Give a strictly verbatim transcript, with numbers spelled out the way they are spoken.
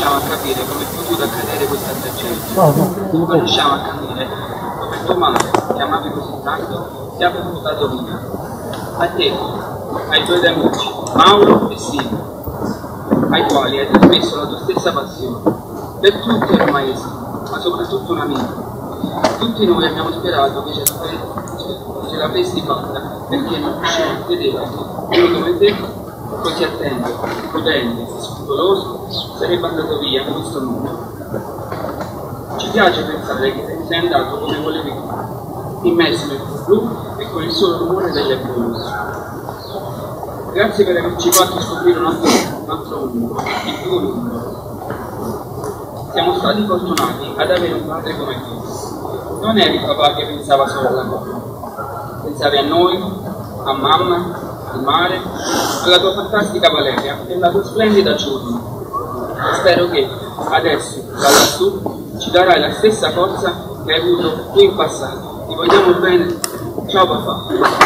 riusciamo a capire come è potuto accadere questa tragedia. Non riusciamo a capire come tua madre, che amavi così tanto, sia portato via. A te, ai tuoi due amici, Mauro e Silvio, ai quali hai trasmesso la tua stessa passione. Per tutti ormai sì, ma soprattutto un amico. Tutti noi abbiamo sperato che ce ce l'avresti fatta, perché non credeva che uno come te, così attento, prudente e scrupoloso, sarebbe andato via in questo mondo. Ci piace pensare che sei andato come volevi tu, immerso nel blu e con il solo rumore degli abusi. Grazie per averci fatto scoprire un altro, un altro mondo, il tuo mondo. Siamo stati fortunati ad avere un padre come te. Non eri il papà che pensava solo alla tua. Pensavi a noi, a mamma, al mare, alla tua fantastica Valeria e alla tua splendida Giulia. Spero che adesso, da lassù, ci darai la stessa forza che hai avuto tu in passato. Ti vogliamo bene. Ciao papà.